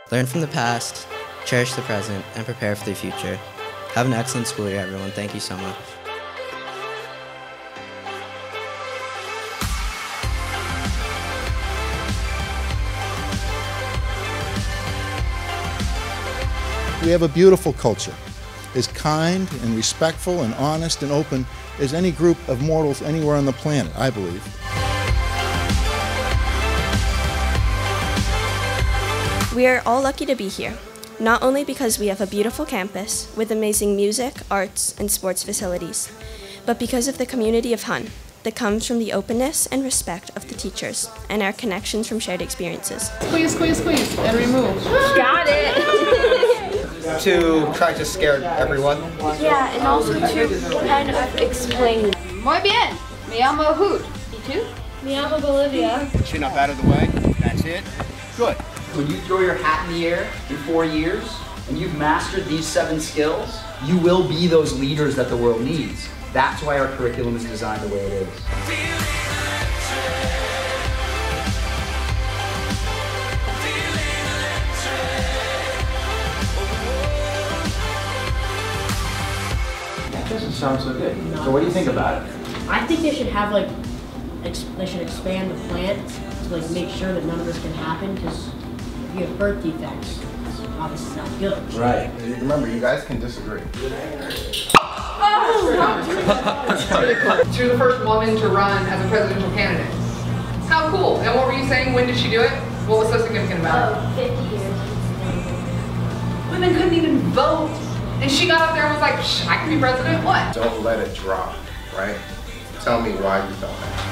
Learn from the past, cherish the present, and prepare for the future. Have an excellent school year, everyone. Thank you so much. We have a beautiful culture, as kind and respectful and honest and open as any group of mortals anywhere on the planet, I believe. We are all lucky to be here, not only because we have a beautiful campus with amazing music, arts, and sports facilities, but because of the community of Hun that comes from the openness and respect of the teachers and our connections from shared experiences. Squeeze, squeeze, squeeze, and remove. Got it! To try to scare everyone. Yeah, and also to kind of explain. Muy bien. Me llamo Hoot. ¿Y tú? Me llamo Bolivia. Chin up out of the way. That's it. Good. When you throw your hat in the air in 4 years and you've mastered these 7 skills, you will be those leaders that the world needs. That's why our curriculum is designed the way it is. That doesn't sound so good. So what do you think about it? I think they should have they should expand the plant to make sure that none of this can happen, because if you have birth defects, it's obviously not good. Right. Remember, you guys can disagree. She was the first woman to run as a presidential candidate. How cool. And what were you saying? When did she do it? What was so significant about it? 50 years. Women couldn't even vote. And she got up there and was like, I can be president? What? Don't let it drop, right? Tell me why you thought that.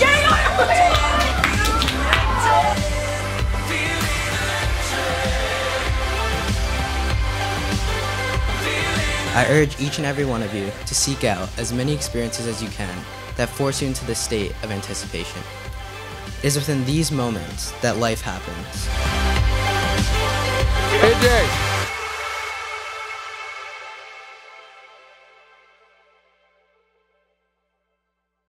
I urge each and every one of you to seek out as many experiences as you can that force you into this state of anticipation. It is within these moments that life happens. Hey, Jay.